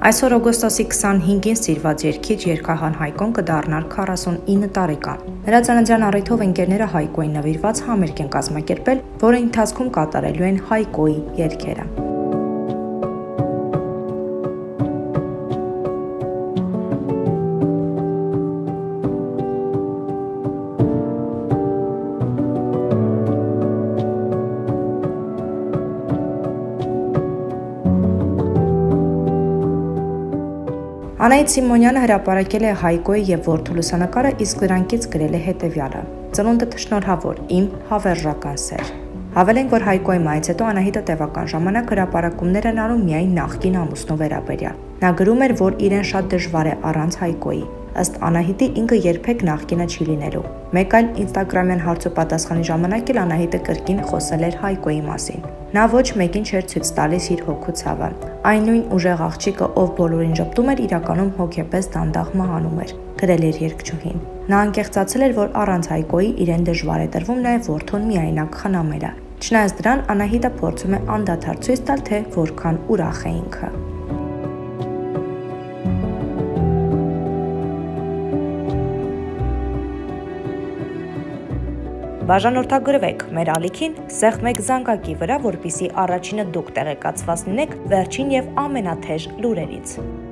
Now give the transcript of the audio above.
Այսօր օգոստոսի 25-ին սիրված երգիչ երգահան Հայկոն կդառնար 49 տարեկան։ Նրա ծննդյան առիթով ընկերները Հայկոյին նվիրված համերգ են կազմակերպել, որի ընթացքում կատարելու են Հայկոյի երգերը։ Անահիտ Սիմոնյանը հրապարակել է Հայկոյի և որդու լուսանկարը, իսկ դրանքից գրել է հետևյալը. Ծնունդդ շնորհավոր, իմ հավերժական սեր։ Հավելենք, որ Հայկոյի մայից հետո Անահիտը տևական ժամանակ հրապարակումներ են անում միայն նախկին ամուսնու վերաբերյալ։ Նա գրում էր, որ իրեն շատ դժվար է առանց Հայկոյի։ Ըստ Անահիտի ինքը երբեք նախկինը չի լինելու։ Մեկ այլ ինստագրամյան հարց ու պատասխանի ժամանակ էլ Անահիտը կրկին խոսել էր Հայկոյի մասին։ Նա ոչ մեկին չէր ցույց տալիս իր հոգու ցավը։ Այն նույն ուժեղ աղջիկը, ով բոլորին ժպտում էր, իրականում հոգեպես դանդաղ մահանում էր, գրել էր երգչուհին։ Նա անկեղծացել էր, որ առանց Հայկոյի իրեն դժվար է տրվում նաև որդուն միայնակ խնամելը։ Չնայած դրան, Անահիտը փորձում է անդադար ցույց տալ, թե որքան ուրախ է ինքը։ Բաժանորդագրվեք մեր ալիքին, սեղմեք զանգակի վրա, որպեսզի առաջինը դուք տեղեկացված լինեք վերջին և ամենաթեժ լուրերից։